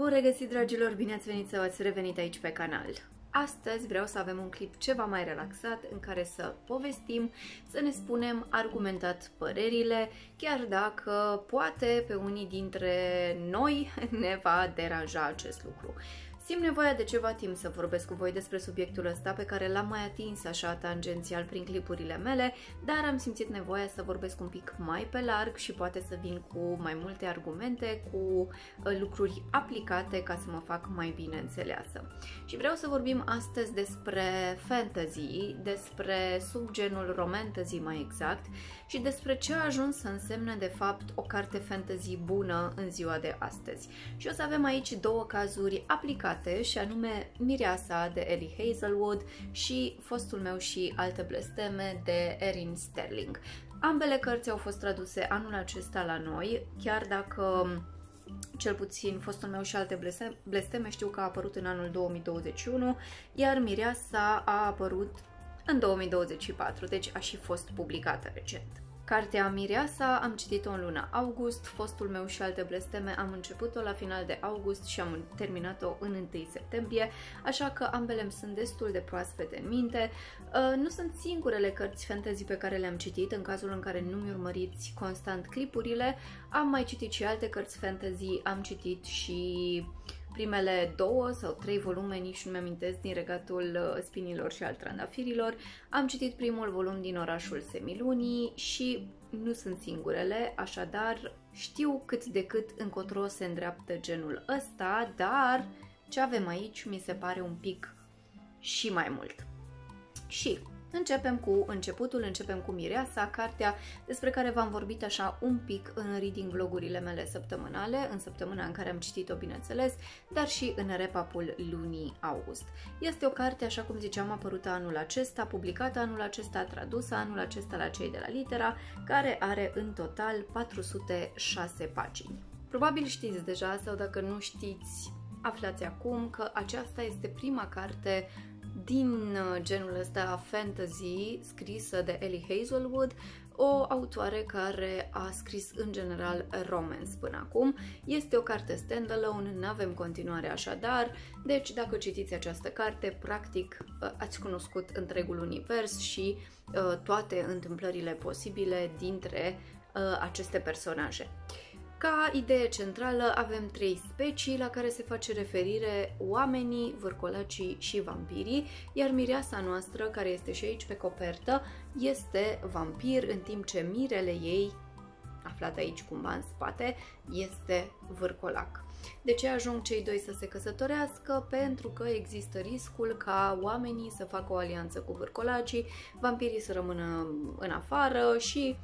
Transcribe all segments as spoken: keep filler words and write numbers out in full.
Bun regăsit, dragilor! Bine ați venit sau ați revenit aici pe canal. Astăzi vreau să avem un clip ceva mai relaxat în care să povestim, să ne spunem argumentat părerile, chiar dacă poate pe unii dintre noi ne va deranja acest lucru. Simt nevoia de ceva timp să vorbesc cu voi despre subiectul ăsta pe care l-am mai atins așa tangențial prin clipurile mele, dar am simțit nevoia să vorbesc un pic mai pe larg și poate să vin cu mai multe argumente, cu lucruri aplicate ca să mă fac mai bine înțeleasă. Și vreau să vorbim astăzi despre fantasy, despre subgenul romantasy mai exact și despre ce a ajuns să însemne de fapt o carte fantasy bună în ziua de astăzi. Și o să avem aici două cazuri aplicate, și anume Mireasa de Ellie Hazelwood și Fostul meu și alte blesteme de Erin Sterling. Ambele cărți au fost traduse anul acesta la noi, chiar dacă cel puțin Fostul meu și alte blesteme știu că a apărut în anul două mii douăzeci și unu, iar Mireasa a apărut în două mii douăzeci și patru, deci a și fost publicată recent. Cartea Mireasa am citit-o în luna august, Fostul meu și alte blesteme am început-o la final de august și am terminat-o în întâi septembrie, așa că ambele îmi sunt destul de proaspete în minte. Nu sunt singurele cărți fantasy pe care le-am citit, în cazul în care nu mi-urmăriți constant clipurile. Am mai citit și alte cărți fantasy, am citit și primele două sau trei volume, nici nu mi-amintesc, din Regatul Spinilor și al Trandafirilor. Am citit primul volum din Orașul Semilunii și nu sunt singurele, așadar știu cât de cât încotro se îndreaptă genul ăsta, dar ce avem aici mi se pare un pic și mai mult. Și începem cu începutul, începem cu Mireasa, cartea despre care v-am vorbit așa un pic în reading vlogurile mele săptămânale, în săptămâna în care am citit-o, bineînțeles, dar și în wrap-up-ul lunii august. Este o carte, așa cum ziceam, apărută anul acesta, publicată anul acesta, tradusă anul acesta la Cei de la Litera, care are în total patru sute șase pagini. Probabil știți deja, sau dacă nu știți, aflați acum că aceasta este prima carte din genul ăsta fantasy scrisă de Ellie Hazelwood, o autoare care a scris în general romance până acum. Este o carte standalone, nu avem continuare așadar, deci dacă citiți această carte, practic ați cunoscut întregul univers și uh, toate întâmplările posibile dintre uh, aceste personaje. Ca idee centrală avem trei specii la care se face referire: oamenii, vârcolacii și vampirii, iar Mireasa noastră, care este și aici pe copertă, este vampir, în timp ce mirele ei, aflat aici cumva în spate, este vârcolac. De ce ajung cei doi să se căsătorească? Pentru că există riscul ca oamenii să facă o alianță cu vârcolacii, vampirii să rămână în afară și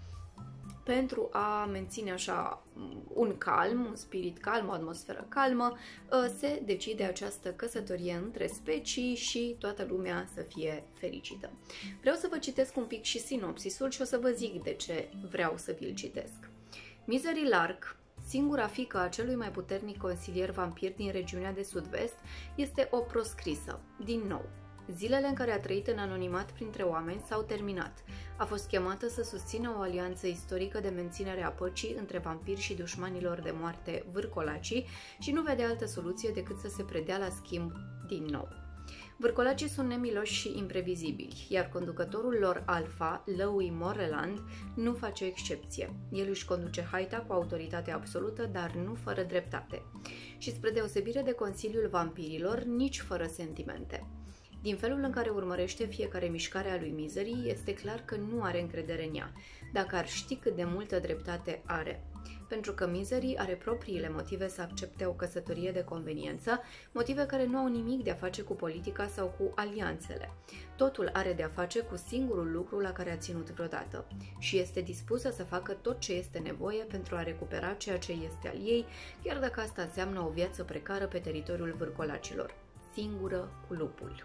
pentru a menține așa un calm, un spirit calm, o atmosferă calmă, se decide această căsătorie între specii și toată lumea să fie fericită. Vreau să vă citesc un pic și sinopsisul și o să vă zic de ce vreau să vi-l citesc. Misery Lark, singura fiică a celui mai puternic consilier vampir din regiunea de sud-vest, este o proscrisă, din nou. Zilele în care a trăit în anonimat printre oameni s-au terminat. A fost chemată să susțină o alianță istorică de menținere a păcii între vampiri și dușmanilor de moarte vârcolacii și nu vede altă soluție decât să se predea la schimb din nou. Vârcolacii sunt nemiloși și imprevizibili, iar conducătorul lor alfa, Louis Moreland, nu face excepție. El își conduce haita cu autoritate absolută, dar nu fără dreptate. Și spre deosebire de Consiliul Vampirilor, nici fără sentimente. Din felul în care urmărește fiecare mișcare a lui Misery, este clar că nu are încredere în ea, dacă ar ști cât de multă dreptate are. Pentru că Misery are propriile motive să accepte o căsătorie de conveniență, motive care nu au nimic de a face cu politica sau cu alianțele. Totul are de a face cu singurul lucru la care a ținut vreodată și este dispusă să facă tot ce este nevoie pentru a recupera ceea ce este al ei, chiar dacă asta înseamnă o viață precară pe teritoriul vârcolacilor, singură cu lupul.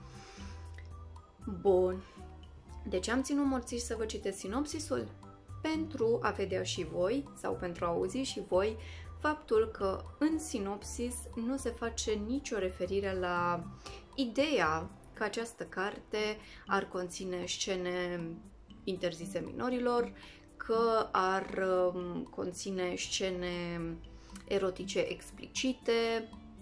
Bun, de ce am ținut morțiși să vă citesc sinopsisul? Pentru a vedea și voi, sau pentru a auzi și voi, faptul că în sinopsis nu se face nicio referire la ideea că această carte ar conține scene interzise minorilor, că ar conține scene erotice explicite,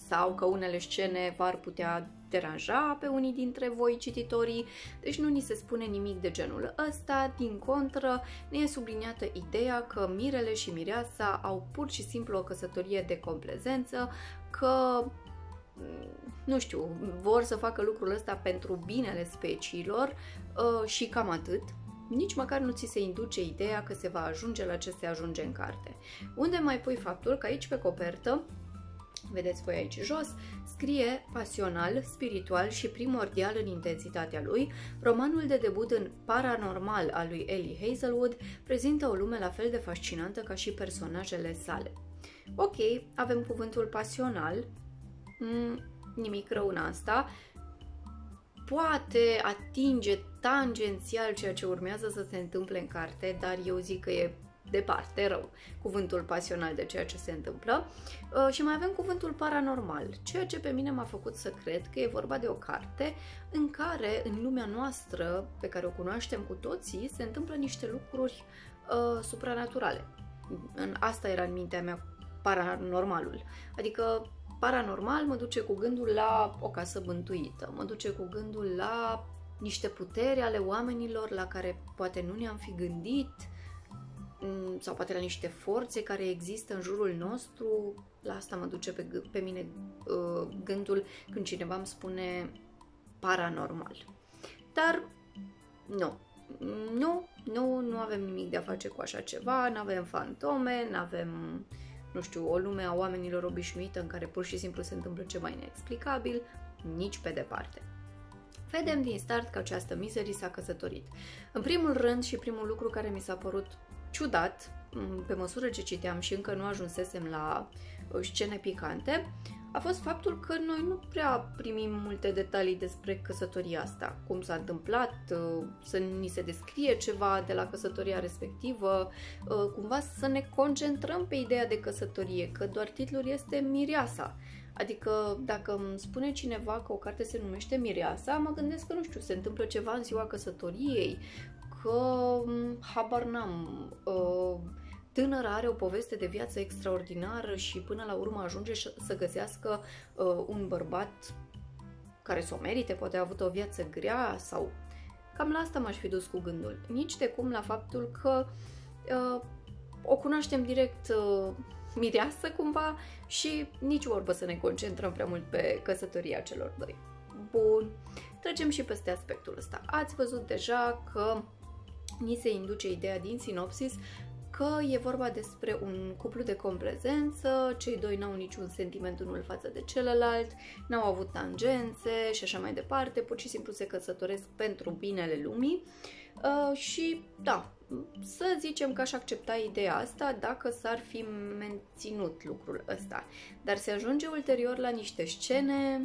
sau că unele scene v-ar putea deranja pe unii dintre voi cititorii, deci nu ni se spune nimic de genul ăsta, din contră ne e subliniată ideea că mirele și mireasa au pur și simplu o căsătorie de complezență, că nu știu, vor să facă lucrul ăsta pentru binele speciilor uh, și cam atât. Nici măcar nu ți se induce ideea că se va ajunge la ce se ajunge în carte. Unde mai pui faptul că aici pe copertă, vedeți voi aici jos, scrie pasional, spiritual și primordial în intensitatea lui, romanul de debut în paranormal al lui Ellie Hazelwood prezintă o lume la fel de fascinantă ca și personajele sale. Ok, avem cuvântul pasional, mm, nimic rău în asta, poate atinge tangențial ceea ce urmează să se întâmple în carte, dar eu zic că e departe rău cuvântul pasional de ceea ce se întâmplă. Uh, și mai avem cuvântul paranormal, ceea ce pe mine m-a făcut să cred că e vorba de o carte în care, în lumea noastră, pe care o cunoaștem cu toții, se întâmplă niște lucruri uh, supranaturale. În asta era în mintea mea paranormalul. Adică paranormal mă duce cu gândul la o casă bântuită, mă duce cu gândul la niște puteri ale oamenilor la care poate nu ne-am fi gândit, sau poate la niște forțe care există în jurul nostru. La asta mă duce pe, pe mine gândul când cineva îmi spune paranormal. Dar nu, nu, nu, nu avem nimic de a face cu așa ceva, nu avem fantome, nu avem, nu știu, o lume a oamenilor obișnuită în care pur și simplu se întâmplă ceva inexplicabil, nici pe departe. Vedem din start că această miserie s-a căsătorit. În primul rând și primul lucru care mi s-a părut ciudat, pe măsură ce citeam și încă nu ajunsesem la scene picante, a fost faptul că noi nu prea primim multe detalii despre căsătoria asta, cum s-a întâmplat, să ni se descrie ceva de la căsătoria respectivă, cumva să ne concentrăm pe ideea de căsătorie, că doar titlul este Mireasa. Adică dacă îmi spune cineva că o carte se numește Mireasa, mă gândesc că, nu știu, se întâmplă ceva în ziua căsătoriei, că habar n-am, tânăra are o poveste de viață extraordinară și până la urmă ajunge să găsească un bărbat care să o merite, poate a avut o viață grea sau cam la asta m-aș fi dus cu gândul. Nici de cum la faptul că o cunoaștem direct mireasă cumva și nici vorbă să ne concentrăm prea mult pe căsătoria celor doi. Bun, trecem și peste aspectul ăsta. Ați văzut deja că ni se induce ideea din sinopsis că e vorba despre un cuplu de complezență, cei doi n-au niciun sentiment unul față de celălalt, n-au avut tangențe și așa mai departe, pur și simplu se căsătoresc pentru binele lumii uh, și da, să zicem că aș accepta ideea asta dacă s-ar fi menținut lucrul ăsta, dar se ajunge ulterior la niște scene,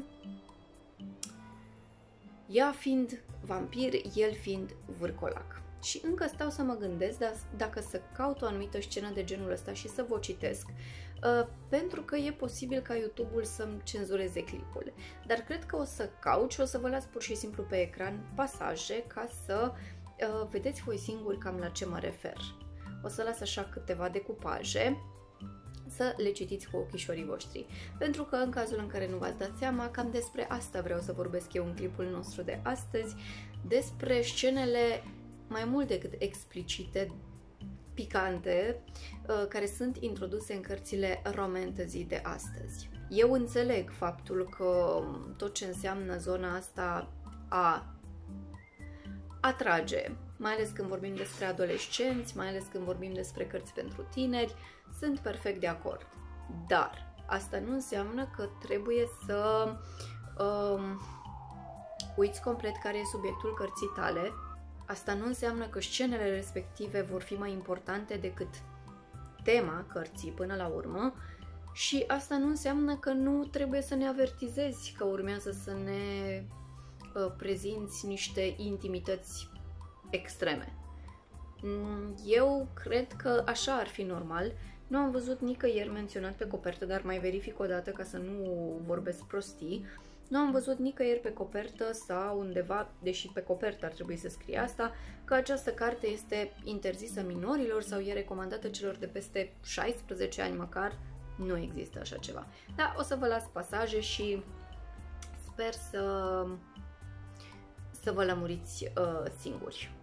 ea fiind vampir, el fiind vârcolac. Și încă stau să mă gândesc dacă să caut o anumită scenă de genul ăsta și să vă citesc, uh, pentru că e posibil ca YouTube-ul să-mi cenzureze clipul. Dar cred că o să caut și o să vă las pur și simplu pe ecran pasaje ca să uh, vedeți voi singuri cam la ce mă refer. O să las așa câteva decupaje să le citiți cu ochișorii voștri. Pentru că în cazul în care nu v-ați dat seama, cam despre asta vreau să vorbesc eu în clipul nostru de astăzi, despre scenele mai mult decât explicite, picante, care sunt introduse în cărțile romantasy de astăzi. Eu înțeleg faptul că tot ce înseamnă zona asta a atrage, mai ales când vorbim despre adolescenți, mai ales când vorbim despre cărți pentru tineri, sunt perfect de acord. Dar asta nu înseamnă că trebuie să um, uiți complet care e subiectul cărții tale. Asta nu înseamnă că scenele respective vor fi mai importante decât tema cărții până la urmă și asta nu înseamnă că nu trebuie să ne avertizezi că urmează să ne uh, prezinți niște intimități extreme. Eu cred că așa ar fi normal. Nu am văzut nicăieri menționat pe copertă, dar mai verific o dată ca să nu vorbesc prostii. Nu am văzut nicăieri pe copertă sau undeva, deși pe copertă ar trebui să scrie asta, că această carte este interzisă minorilor sau e recomandată celor de peste șaisprezece ani măcar. Nu există așa ceva. Dar o să vă las pasaje și sper să, să vă lămuriți uh, singuri.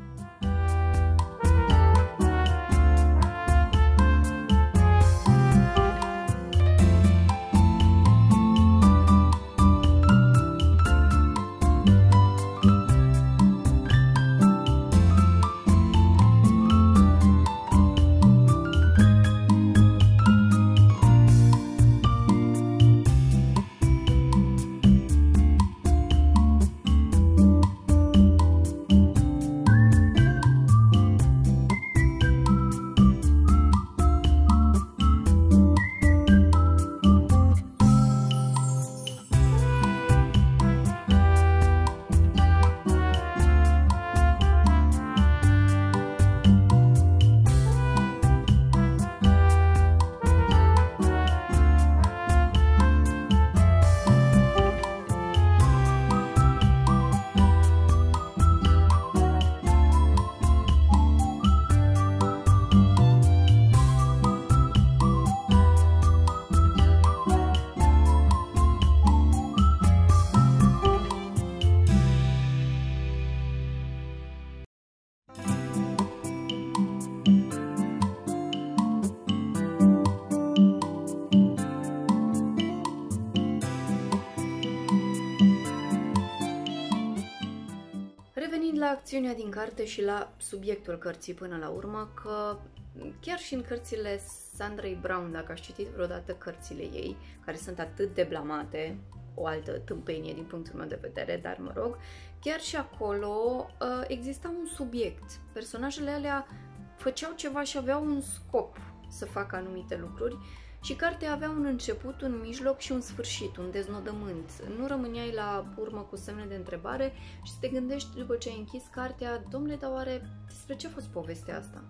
La acțiunea din carte și la subiectul cărții până la urmă, că chiar și în cărțile Sandrei Brown, dacă ați citit vreodată cărțile ei, care sunt atât de blamate, o altă tâmpenie din punctul meu de vedere, dar mă rog, chiar și acolo exista un subiect. Personajele alea făceau ceva și aveau un scop să facă anumite lucruri și cartea avea un început, un mijloc și un sfârșit, un deznodământ. Nu rămâneai la urmă cu semne de întrebare și să te gândești după ce ai închis cartea, domnule, dar oare despre ce a fost povestea asta?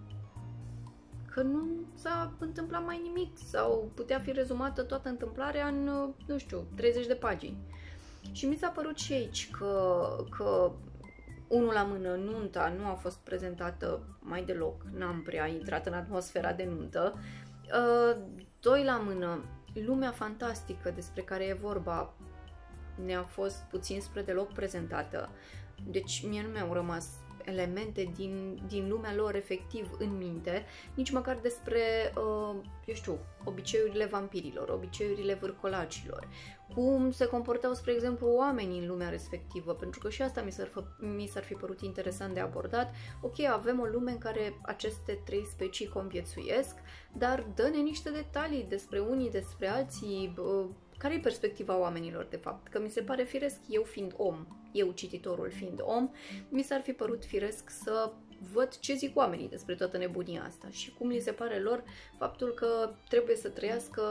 Că nu s-a întâmplat mai nimic sau putea fi rezumată toată întâmplarea în, nu știu, treizeci de pagini. Și mi s-a părut și aici că, că unul la mână, nunta nu a fost prezentată mai deloc, n-am prea intrat în atmosfera de nuntă. Uh, doi la mână, lumea fantastică despre care e vorba ne-a fost puțin spre deloc prezentată, deci mie nu mi-au rămas elemente din, din lumea lor efectiv în minte, nici măcar despre, uh, eu știu, obiceiurile vampirilor, obiceiurile vârcolacilor, cum se comportau, spre exemplu, oamenii în lumea respectivă, pentru că și asta mi s-ar, mi s-ar fi părut interesant de abordat. Ok, avem o lume în care aceste trei specii conviețuiesc, dar dă-ne niște detalii despre unii, despre alții, uh, care e perspectiva oamenilor, de fapt? Că mi se pare firesc, eu fiind om, eu cititorul fiind om, mi s-ar fi părut firesc să văd ce zic oamenii despre toată nebunia asta și cum li se pare lor faptul că trebuie să trăiască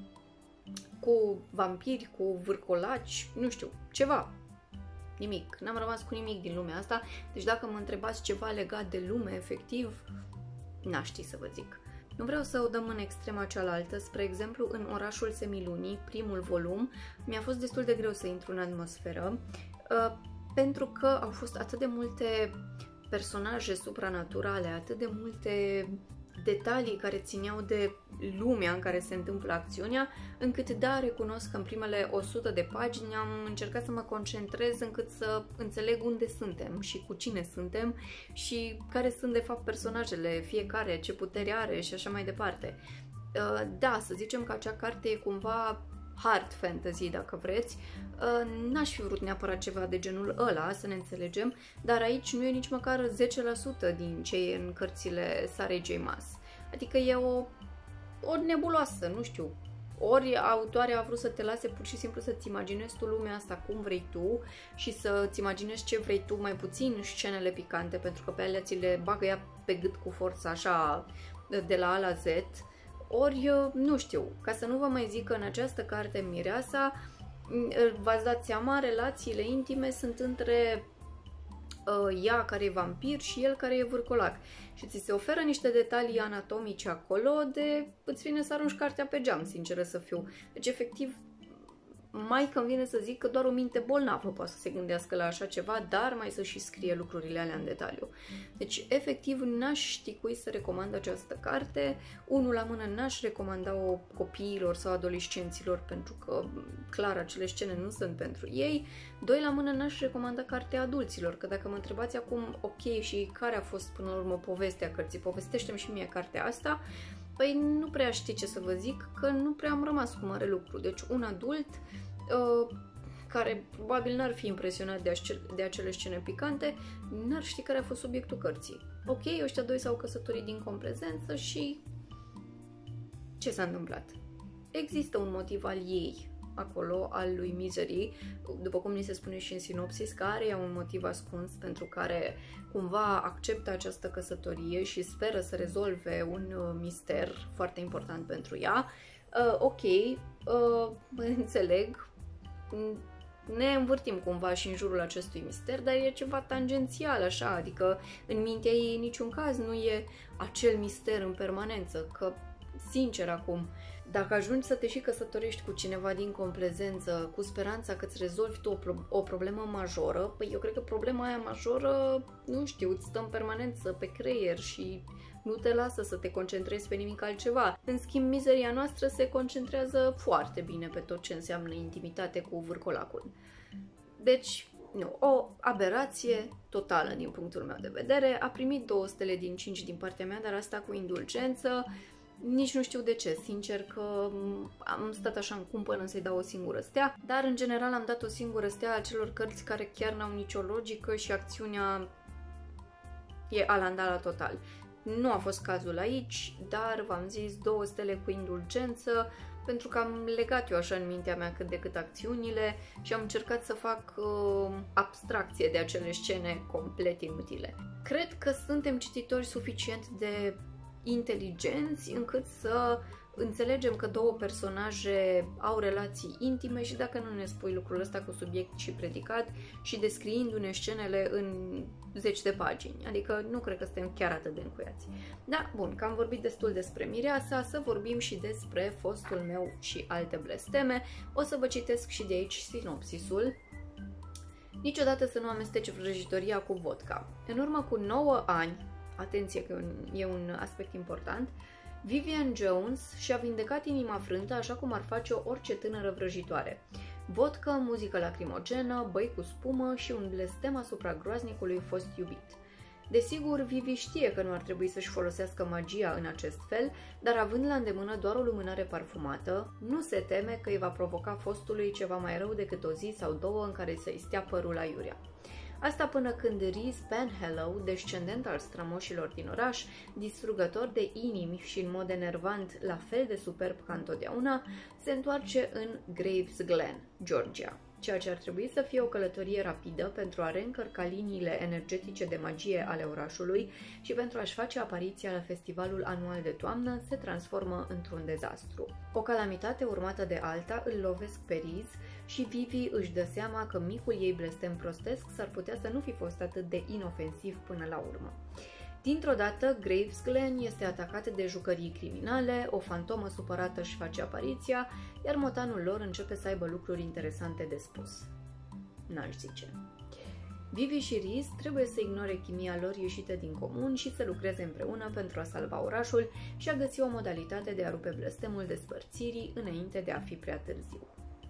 cu vampiri, cu vârcolaci, nu știu, ceva. Nimic. N-am rămas cu nimic din lumea asta, deci dacă mă întrebați ceva legat de lume, efectiv, n-aș ști să vă zic. Nu vreau să o dăm în extrema cealaltă, spre exemplu, în Orașul Semilunii, primul volum, mi-a fost destul de greu să intru în atmosferă, uh, pentru că au fost atât de multe personaje supranaturale, atât de multe detalii care țineau de lumea în care se întâmplă acțiunea, încât da, recunosc că în primele o sută de pagini am încercat să mă concentrez încât să înțeleg unde suntem și cu cine suntem și care sunt de fapt personajele, fiecare, ce putere are și așa mai departe. Da, să zicem că acea carte e cumva hard fantasy, dacă vreți. N-aș fi vrut neapărat ceva de genul ăla, să ne înțelegem, dar aici nu e nici măcar zece la sută din ce e în cărțile Sarah J. Maas. Adică e o, o nebuloasă, nu știu. Ori autoarea a vrut să te lase pur și simplu să-ți imaginezi tu lumea asta cum vrei tu și să-ți imaginezi ce vrei tu, mai puțin scenele picante, pentru că pe alea ți le bagă ea pe gât cu forță, așa, de la A la Z. Ori, nu știu, ca să nu vă mai zic că în această carte Mireasa, v-ați dat seama, relațiile intime sunt între uh, ea care e vampir și el care e vârcolac. Și ți se oferă niște detalii anatomice acolo de îți vine să arunci cartea pe geam, sinceră să fiu. Deci, efectiv, mai convine să zic că doar o minte bolnavă poate să se gândească la așa ceva, dar mai să și scrie lucrurile alea în detaliu. Deci, efectiv, n-aș ști cui să recomand această carte. Unul la mână n-aș recomanda-o copiilor sau adolescenților, pentru că, clar, acele scene nu sunt pentru ei. Doi la mână n-aș recomanda cartea adulților, că dacă mă întrebați acum, ok, și care a fost până la urmă povestea cărții, povestește-mi și mie cartea asta, păi nu prea știu ce să vă zic, că nu prea am rămas cu mare lucru. Deci un adult uh, care probabil n-ar fi impresionat de, acele, de acele scene picante, n-ar ști care a fost subiectul cărții. Ok, ăștia doi s-au căsătorit din complezență și ce s-a întâmplat? Există un motiv al ei acolo, al lui Misery, după cum ni se spune și în sinopsis, că are un motiv ascuns pentru care cumva acceptă această căsătorie și speră să rezolve un mister foarte important pentru ea. Uh, ok, uh, înțeleg, ne învârtim cumva și în jurul acestui mister, dar e ceva tangențial așa, adică în mintea ei în niciun caz nu e acel mister în permanență, că sincer acum, dacă ajungi să te și căsătorești cu cineva din complezență, cu speranța că îți rezolvi tu o, pro- o problemă majoră, păi eu cred că problema aia majoră, nu știu, îți stă în permanență pe creier și nu te lasă să te concentrezi pe nimic altceva. În schimb, mizeria noastră se concentrează foarte bine pe tot ce înseamnă intimitate cu vârcolacul. Deci, nu, o aberație totală din punctul meu de vedere. A primit două stele din cinci din partea mea, dar asta cu indulgență. Nici nu știu de ce, sincer că am stat așa în cumpănă să-i dau o singură stea, dar în general am dat o singură stea acelor cărți care chiar n-au nicio logică și acțiunea e alandala total. Nu a fost cazul aici, dar v-am zis două stele cu indulgență, pentru că am legat eu așa în mintea mea cât de cât acțiunile și am încercat să fac uh, abstracție de acele scene complet inutile. Cred că suntem cititori suficient de inteligenți încât să înțelegem că două personaje au relații intime și dacă nu ne spui lucrul ăsta cu subiect și predicat și descriindu-ne scenele în zeci de pagini, adică nu cred că suntem chiar atât de încuiați. Da, bun, că am vorbit destul despre mireasa, să vorbim și despre fostul meu și alte blesteme. O să vă citesc și de aici sinopsisul. Niciodată să nu amesteci vrăjitoria cu vodka. În urmă cu nouă ani, atenție că e un aspect important, Vivian Jones și-a vindecat inima frântă așa cum ar face-o orice tânără vrăjitoare. Vodka, muzică lacrimogenă, băi cu spumă și un blestem asupra groaznicului fost iubit. Desigur, Vivi știe că nu ar trebui să-și folosească magia în acest fel, dar având la îndemână doar o lumânare parfumată, nu se teme că îi va provoca fostului ceva mai rău decât o zi sau două în care să-i stea părul aiurea. Asta până când Reese Penhallow, descendent al strămoșilor din oraș, distrugător de inimi și în mod enervant la fel de superb ca întotdeauna, se întoarce în Graves Glen, Georgia, ceea ce ar trebui să fie o călătorie rapidă pentru a reîncărca liniile energetice de magie ale orașului și pentru a-și face apariția la festivalul anual de toamnă, se transformă într-un dezastru. O calamitate urmată de alta îl lovesc pe Reese și Vivi își dă seama că micul ei blestem prostesc s-ar putea să nu fi fost atât de inofensiv până la urmă. Dintr-o dată, Graves Glen este atacat de jucării criminale, o fantomă supărată își face apariția, iar motanul lor începe să aibă lucruri interesante de spus. N-aș zice. Vivi și Reese trebuie să ignore chimia lor ieșită din comun și să lucreze împreună pentru a salva orașul și a găsi o modalitate de a rupe blestemul despărțirii înainte de a fi prea târziu.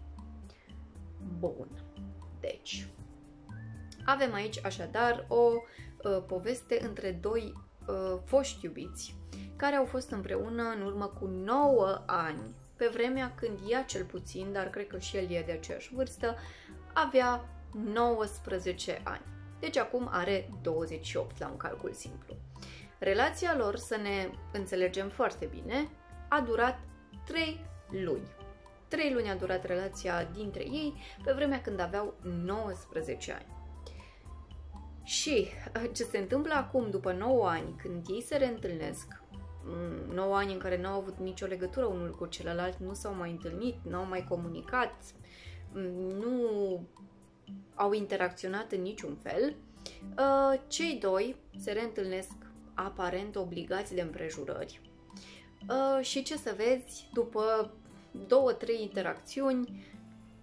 Bun. Deci, avem aici așadar o uh, poveste între doi uh, foști iubiți care au fost împreună în urmă cu nouă ani, pe vremea când ea cel puțin, dar cred că și el e de aceeași vârstă, avea nouăsprezece ani. Deci acum are douăzeci și opt la un calcul simplu. Relația lor, să ne înțelegem foarte bine, a durat trei luni. Trei luni a durat relația dintre ei, pe vremea când aveau nouăsprezece ani. Și ce se întâmplă acum, după nouă ani, când ei se reîntâlnesc, nouă ani în care n-au avut nicio legătură unul cu celălalt, nu s-au mai întâlnit, n-au mai comunicat, nu au interacționat în niciun fel, cei doi se reîntâlnesc aparent obligați de împrejurări. Și ce să vezi, după două, trei interacțiuni,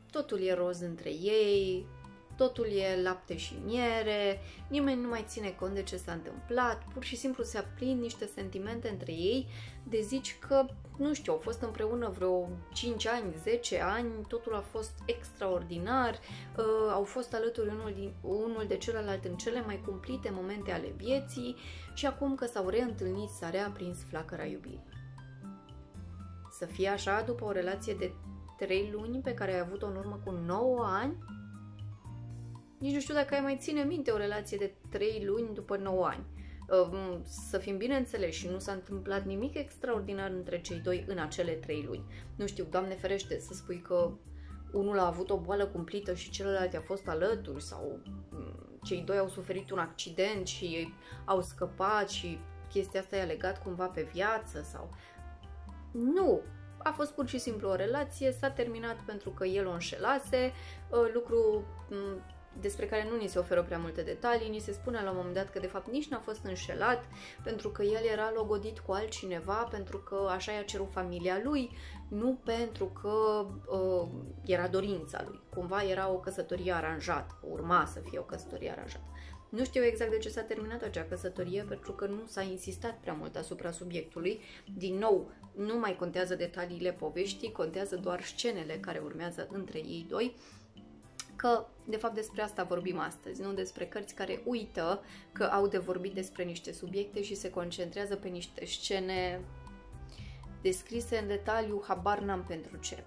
totul e roz între ei, totul e lapte și miere, nimeni nu mai ține cont de ce s-a întâmplat, pur și simplu se aprind niște sentimente între ei, de zici că, nu știu, au fost împreună vreo cinci ani, zece ani, totul a fost extraordinar, uh, au fost alături unul, din, unul de celălalt în cele mai cumplite momente ale vieții și acum că s-au reîntâlnit s-a reaprins flacăra iubirii. Să fie așa după o relație de trei luni pe care ai avut-o în urmă cu nouă ani? Nici nu știu dacă ai mai ține minte o relație de trei luni după nouă ani. Să fim bineînțeleși, nu s-a întâmplat nimic extraordinar între cei doi în acele trei luni. Nu știu, Doamne ferește, să spui că unul a avut o boală cumplită și celălalt a fost alături sau cei doi au suferit un accident și au scăpat și chestia asta i-a legat cumva pe viață sau... Nu! A fost pur și simplu o relație, s-a terminat pentru că el o înșelase, lucru despre care nu ni se oferă prea multe detalii, ni se spune la un moment dat că de fapt nici n-a fost înșelat, pentru că el era logodit cu altcineva, pentru că așa i-a cerut familia lui, nu pentru că uh, era dorința lui. Cumva era o căsătorie aranjată, urma să fie o căsătorie aranjată. Nu știu exact de ce s-a terminat acea căsătorie, pentru că nu s-a insistat prea mult asupra subiectului. Din nou, nu mai contează detaliile poveștii, contează doar scenele care urmează între ei doi, că de fapt despre asta vorbim astăzi, nu despre cărți care uită că au de vorbit despre niște subiecte și se concentrează pe niște scene descrise în detaliu, habar n-am pentru ce.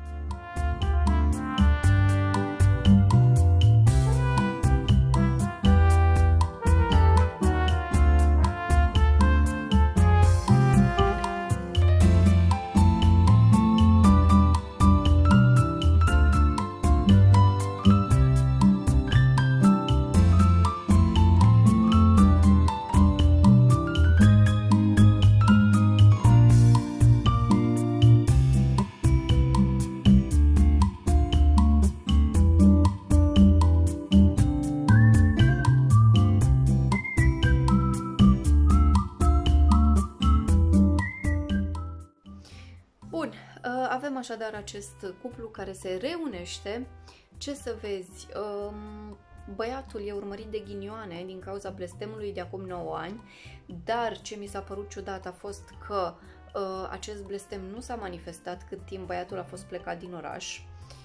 Avem așadar acest cuplu care se reunește. Ce să vezi, băiatul e urmărit de ghinioane din cauza blestemului de acum nouă ani, dar ce mi s-a părut ciudat a fost că acest blestem nu s-a manifestat cât timp băiatul a fost plecat din oraș.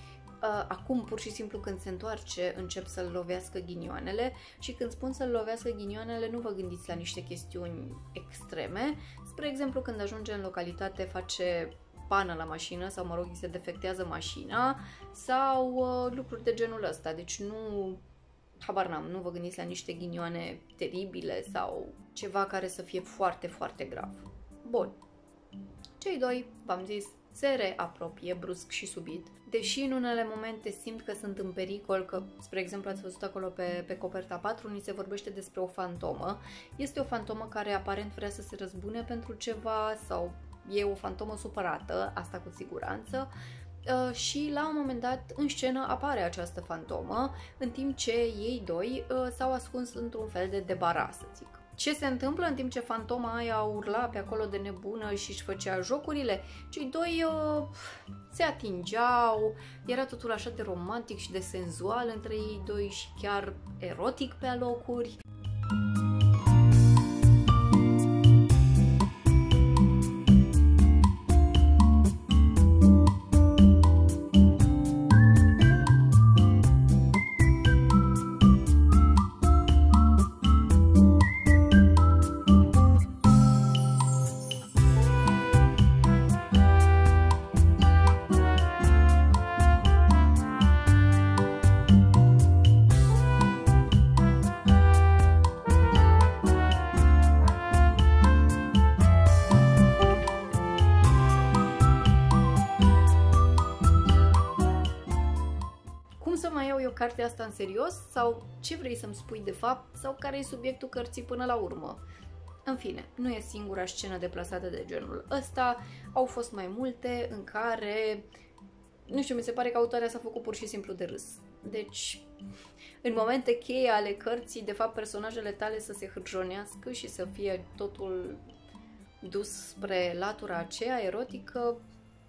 Acum, pur și simplu, când se întoarce, încep să-l lovească ghinioanele și când spun să-l lovească ghinioanele, nu vă gândiți la niște chestiuni extreme. Spre exemplu, când ajunge în localitate, face pană la mașină sau, mă rog, îi se defectează mașina sau uh, lucruri de genul ăsta. Deci nu, habar n-am, nu vă gândiți la niște ghinioane teribile sau ceva care să fie foarte, foarte grav. Bun. Cei doi, v-am zis, se reapropie brusc și subit. Deși în unele momente simt că sunt în pericol, că, spre exemplu, ați văzut acolo pe, pe coperta patru, ni se vorbește despre o fantomă. Este o fantomă care aparent vrea să se răzbune pentru ceva sau e o fantomă supărată, asta cu siguranță, uh, și la un moment dat în scenă apare această fantomă, în timp ce ei doi uh, s-au ascuns într-un fel de debaras, să zic. Ce se întâmplă în timp ce fantoma aia urla pe acolo de nebună și își făcea jocurile? Cei doi uh, se atingeau, era totul așa de romantic și de senzual între ei doi și chiar erotic pe alocuri. Cartea asta în serios sau ce vrei să-mi spui de fapt sau care e subiectul cărții până la urmă. În fine, nu e singura scenă deplasată de genul ăsta, au fost mai multe în care, nu știu, mi se pare că autoarea s-a făcut pur și simplu de râs. Deci, în momente cheie ale cărții, de fapt, personajele tale să se hârjonească și să fie totul dus spre latura aceea erotică,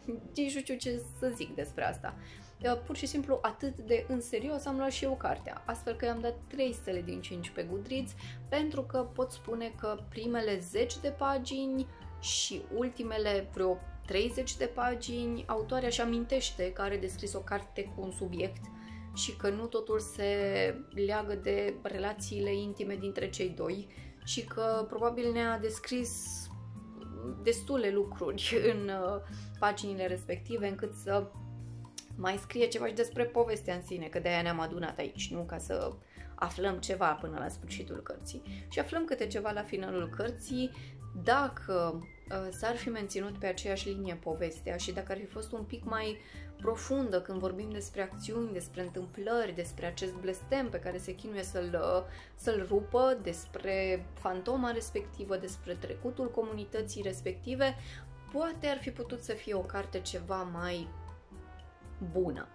nici nu știu ce să zic despre asta. Pur și simplu atât de în serios am luat și eu cartea, astfel că i-am dat trei stele din cinci pe Goodreads, pentru că pot spune că primele zece de pagini și ultimele vreo treizeci de pagini, autoarea își amintește că are descris o carte cu un subiect și că nu totul se leagă de relațiile intime dintre cei doi și că probabil ne-a descris destule lucruri în paginile respective încât să mai scrie ceva și despre povestea în sine, că de-aia ne-am adunat aici, nu ca să aflăm ceva până la sfârșitul cărții. Și aflăm câte ceva la finalul cărții, dacă uh, s-ar fi menținut pe aceeași linie povestea și dacă ar fi fost un pic mai profundă când vorbim despre acțiuni, despre întâmplări, despre acest blestem pe care se chinuie să-l, să-l rupă, despre fantoma respectivă, despre trecutul comunității respective, poate ar fi putut să fie o carte ceva mai bună.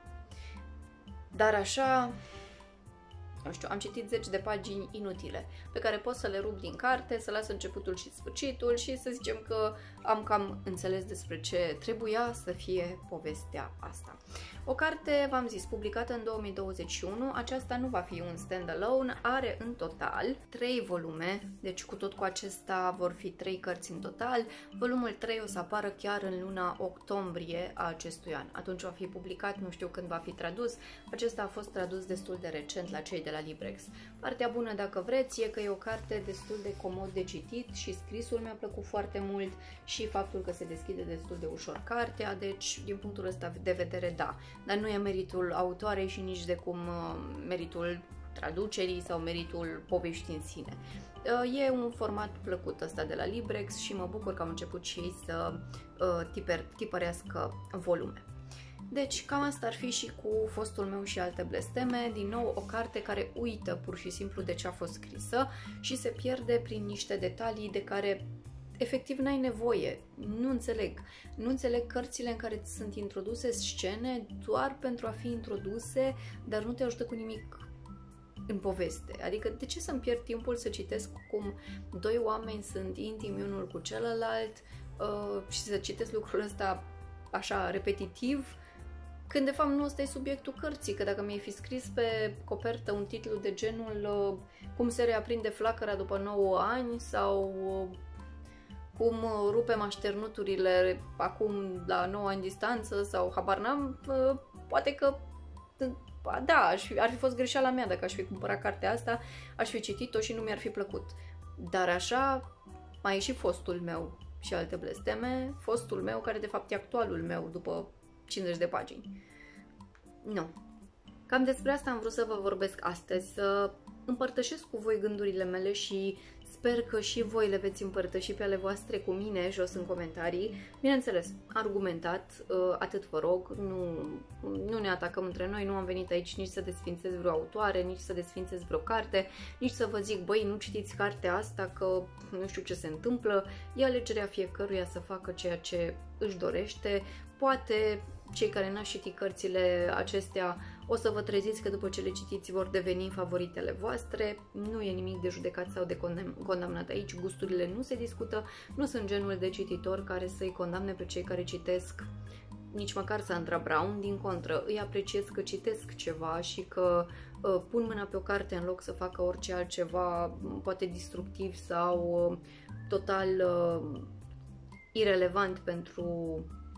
Dar așa, nu știu, am citit zeci de pagini inutile, pe care pot să le rup din carte, să las începutul și sfârșitul și să zicem că am cam înțeles despre ce trebuia să fie povestea asta. O carte, v-am zis, publicată în două mii douăzeci și unu, aceasta nu va fi un stand-alone, are în total trei volume, deci cu tot cu acesta vor fi trei cărți în total. Volumul trei o să apară chiar în luna octombrie a acestui an. Atunci va fi publicat, nu știu când va fi tradus, acesta a fost tradus destul de recent la cei de la Librex. Partea bună, dacă vreți, e că e o carte destul de comod de citit și scrisul mi-a plăcut foarte mult și faptul că se deschide destul de ușor cartea, deci din punctul ăsta de vedere da, dar nu e meritul autoarei și nici de cum meritul traducerii sau meritul poveștii în sine. E un format plăcut ăsta de la Librex și mă bucur că au început și ei să tiper, tipărească volume. Deci cam asta ar fi și cu Fostul meu și alte blesteme, din nou o carte care uită pur și simplu de ce a fost scrisă și se pierde prin niște detalii de care efectiv n-ai nevoie. Nu înțeleg. Nu înțeleg cărțile în care sunt introduse scene doar pentru a fi introduse, dar nu te ajută cu nimic în poveste. Adică de ce să-mi pierd timpul să citesc cum doi oameni sunt intimi unul cu celălalt uh, și să citesc lucrul ăsta așa repetitiv, când de fapt nu ăsta e subiectul cărții, că dacă mi-ai fi scris pe copertă un titlu de genul uh, cum se reaprinde flacăra după nouă ani sau uh, cum rupem așternuturile acum la nouă ani distanță sau habar n-am, uh, poate că da, aș fi, ar fi fost greșeala mea dacă aș fi cumpărat cartea asta, aș fi citit-o și nu mi-ar fi plăcut. Dar așa mai e și Fostul meu și alte blesteme, Fostul meu care de fapt e actualul meu după cincizeci de pagini. Nu. Cam despre asta am vrut să vă vorbesc astăzi, să împărtășesc cu voi gândurile mele și sper că și voi le veți împărtăși pe ale voastre cu mine jos în comentarii. Bineînțeles, argumentat, atât vă rog, nu, nu ne atacăm între noi, nu am venit aici nici să desfințez vreo autoare, nici să desfințez vreo carte, nici să vă zic, băi, nu citiți cartea asta că nu știu ce se întâmplă, e alegerea fiecăruia să facă ceea ce își dorește. Poate cei care n-ați citit cărțile acestea o să vă treziți că după ce le citiți vor deveni favoritele voastre. Nu e nimic de judecat sau de condamnat aici, gusturile nu se discută, nu sunt genul de cititor care să-i condamne pe cei care citesc nici măcar Sandra Brown, din contră, îi apreciez că citesc ceva și că uh, pun mâna pe o carte în loc să facă orice altceva, poate destructiv sau uh, total uh, irelevant pentru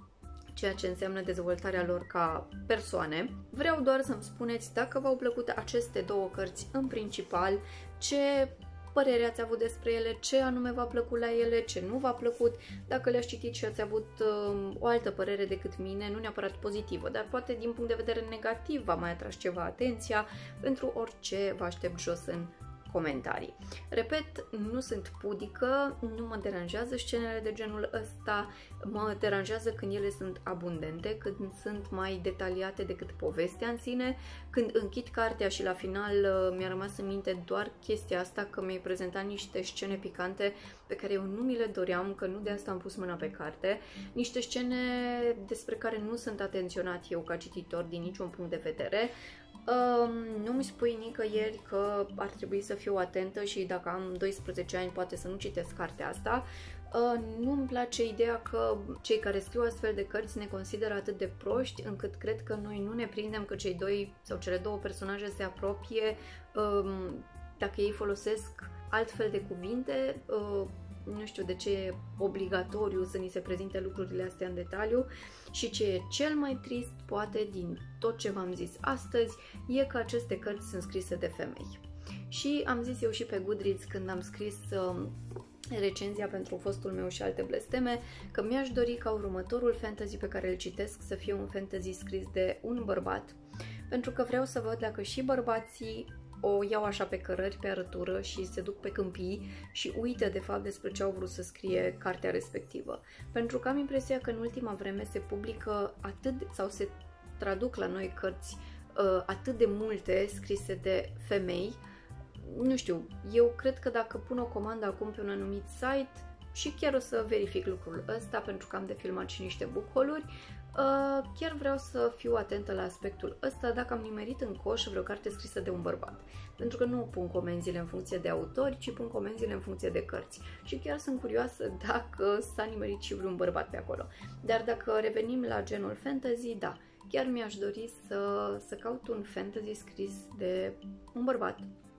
ceea ce înseamnă dezvoltarea lor ca persoane. Vreau doar să-mi spuneți dacă v-au plăcut aceste două cărți în principal, ce părere ați avut despre ele, ce anume v-a plăcut la ele, ce nu v-a plăcut, dacă le-ați citit și ați avut uh, o altă părere decât mine, nu neapărat pozitivă, dar poate din punct de vedere negativ v-a mai atras ceva atenția. Pentru orice vă aștept jos în comentarii. Repet, nu sunt pudică, nu mă deranjează scenele de genul ăsta, mă deranjează când ele sunt abundente, când sunt mai detaliate decât povestea în sine, când închid cartea și la final mi-a rămas în minte doar chestia asta că mi-ai prezentat niște scene picante pe care eu nu mi le doream, că nu de asta am pus mâna pe carte, niște scene despre care nu sunt atenționat eu ca cititor din niciun punct de vedere. Um, nu mi spui nicăieri că ar trebui să fiu atentă și dacă am doisprezece ani poate să nu citesc cartea asta. Nu-mi place ideea că cei care scriu astfel de cărți ne consideră atât de proști încât cred că noi nu ne prindem că cei doi sau cele două personaje se apropie dacă ei folosesc altfel de cuvinte. Nu știu de ce e obligatoriu să ni se prezinte lucrurile astea în detaliu. Și ce e cel mai trist, poate, din tot ce v-am zis astăzi, e că aceste cărți sunt scrise de femei. Și am zis eu și pe Goodreads când am scris uh, recenzia pentru fostul meu și alte blesteme, că mi-aș dori ca următorul fantasy pe care îl citesc să fie un fantasy scris de un bărbat, pentru că vreau să văd dacă și bărbații o iau așa pe cărări, pe arătură și se duc pe câmpii și uită de fapt despre ce au vrut să scrie cartea respectivă. Pentru că am impresia că în ultima vreme se publică atât sau se traduc la noi cărți uh, atât de multe scrise de femei. Nu știu, eu cred că dacă pun o comandă acum pe un anumit site și chiar o să verific lucrul ăsta pentru că am de filmat și niște book haul-uri, Uh, chiar vreau să fiu atentă la aspectul ăsta dacă am nimerit în coș vreo carte scrisă de un bărbat. Pentru că nu pun comenzile în funcție de autori, ci pun comenzile în funcție de cărți. Și chiar sunt curioasă dacă s-a nimerit și vreun bărbat pe acolo. Dar dacă revenim la genul fantasy, da, chiar mi-aș dori să, să caut un fantasy scris de un bărbat.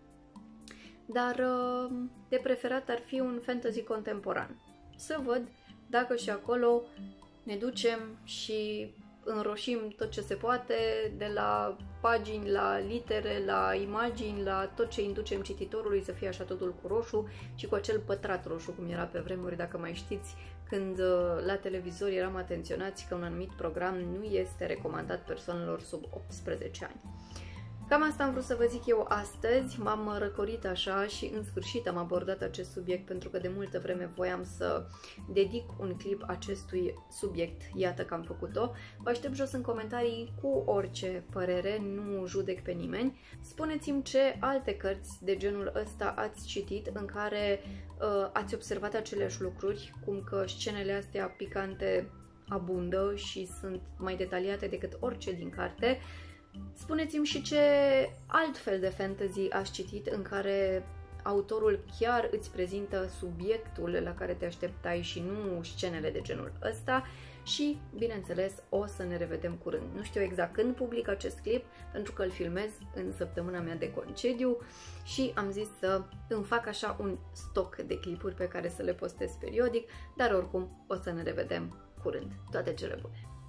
Dar uh, de preferat ar fi un fantasy contemporan. Să văd dacă și acolo ne ducem și înroșim tot ce se poate, de la pagini, la litere, la imagini, la tot ce inducem cititorului să fie așa totul cu roșu și cu acel pătrat roșu, cum era pe vremuri, dacă mai știți, când la televizor eram atenționați că un anumit program nu este recomandat persoanelor sub optsprezece ani. Cam asta am vrut să vă zic eu astăzi, m-am răcorit așa și în sfârșit am abordat acest subiect pentru că de multă vreme voiam să dedic un clip acestui subiect, iată că am făcut-o. Vă aștept jos în comentarii cu orice părere, nu judec pe nimeni. Spuneți-mi ce alte cărți de genul ăsta ați citit în care uh, ați observat aceleași lucruri, cum că scenele astea picante abundă și sunt mai detaliate decât orice din carte. Spuneți-mi și ce alt fel de fantasy ați citit în care autorul chiar îți prezintă subiectul la care te așteptai și nu scenele de genul ăsta. Și, bineînțeles, o să ne revedem curând. Nu știu exact când public acest clip, pentru că îl filmez în săptămâna mea de concediu și am zis să îmi fac așa un stoc de clipuri pe care să le postez periodic, dar oricum o să ne revedem curând. Toate cele bune!